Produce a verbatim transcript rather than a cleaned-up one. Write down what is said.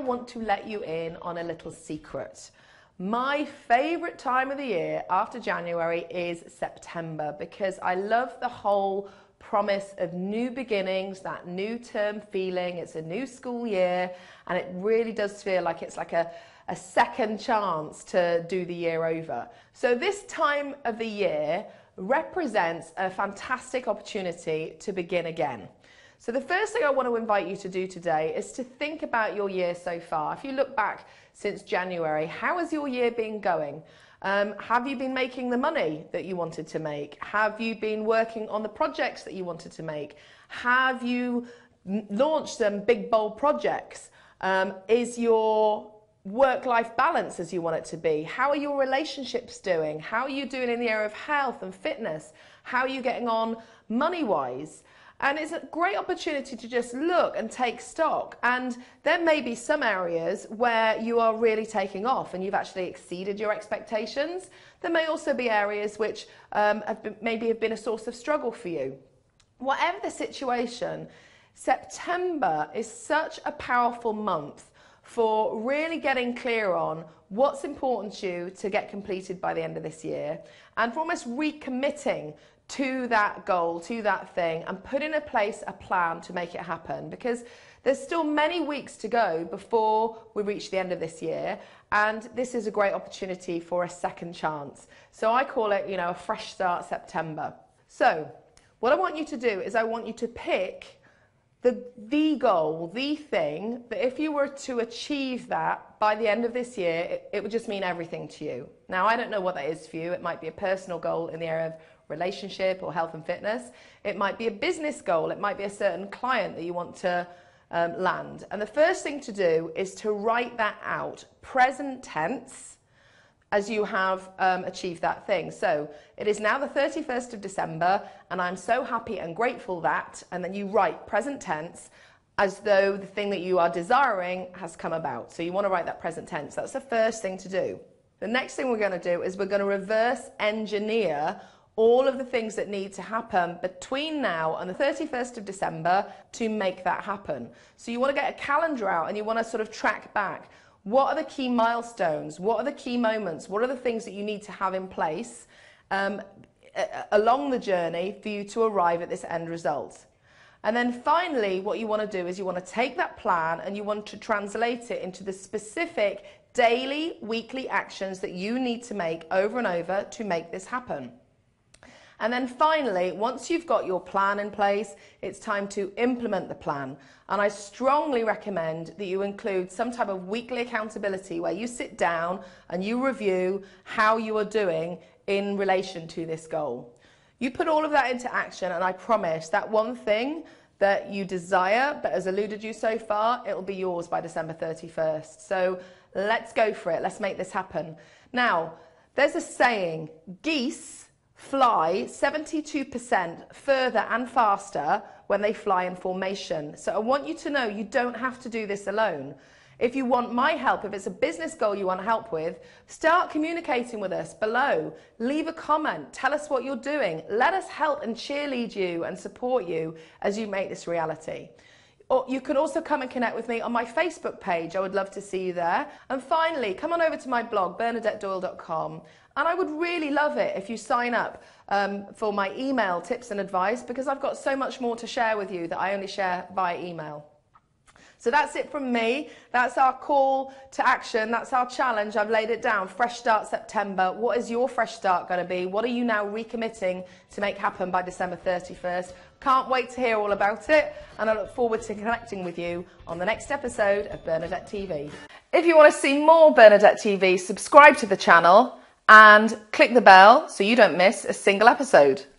want to let you in on a little secret. My favourite time of the year after January is September, because I love the whole promise of new beginnings, that new term feeling. It's a new school year, and it really does feel like it's like a, a second chance to do the year over. So this time of the year represents a fantastic opportunity to begin again. So the first thing I want to invite you to do today is to think about your year so far. If you look back since January, how has your year been going? Um, have you been making the money that you wanted to make? Have you been working on the projects that you wanted to make? Have you launched some big, bold projects? Um, is your work-life balance as you want it to be? How are your relationships doing? How are you doing in the area of health and fitness? How are you getting on money-wise? And it's a great opportunity to just look and take stock. And there may be some areas where you are really taking off and you've actually exceeded your expectations. There may also be areas which um, have been, maybe have been a source of struggle for you. Whatever the situation, September is such a powerful month for really getting clear on what's important to you to get completed by the end of this year, and for almost recommitting to that goal, to that thing, and put in a place a plan to make it happen, because there's still many weeks to go before we reach the end of this year, and this is a great opportunity for a second chance. So I call it, you know, a fresh start September. So what I want you to do is I want you to pick the, the goal, the thing that if you were to achieve that by the end of this year, it, it would just mean everything to you. Now, I don't know what that is for you. It might be a personal goal in the area of relationship or health and fitness. It might be a business goal. It might be a certain client that you want to um, land. And the first thing to do is to write that out, present tense, as you have um, achieved that thing. So it is now the thirty-first of December, and I'm so happy and grateful that, and then you write present tense as though the thing that you are desiring has come about. So you want to write that present tense. That's the first thing to do. The next thing we're going to do is we're going to reverse engineer all of the things that need to happen between now and the thirty-first of December to make that happen. So you want to get a calendar out and you want to sort of track back. What are the key milestones? What are the key moments? What are the things that you need to have in place um, along the journey for you to arrive at this end result? And then finally, what you want to do is you want to take that plan and you want to translate it into the specific daily, weekly actions that you need to make over and over to make this happen. And then finally, once you've got your plan in place, it's time to implement the plan. And I strongly recommend that you include some type of weekly accountability where you sit down and you review how you are doing in relation to this goal. You put all of that into action, and I promise that one thing that you desire but has eluded you so far, it will be yours by December thirty-first. So let's go for it. Let's make this happen. Now, there's a saying, geese fly seventy-two percent further and faster when they fly in formation. So I want you to know you don't have to do this alone. If you want my help, if it's a business goal you want help with, start communicating with us below. Leave a comment. Tell us what you're doing. Let us help and cheerlead you and support you as you make this reality. Or you can also come and connect with me on my Facebook page. I would love to see you there. And finally, come on over to my blog, bernadette doyle dot com. And I would really love it if you sign up um, for my email tips and advice, because I've got so much more to share with you that I only share via email. So that's it from me. That's our call to action. That's our challenge. I've laid it down. Fresh start September. What is your fresh start going to be? What are you now recommitting to make happen by December thirty-first? Can't wait to hear all about it, and I look forward to connecting with you on the next episode of Bernadette T V. If you want to see more Bernadette T V, subscribe to the channel and click the bell so you don't miss a single episode.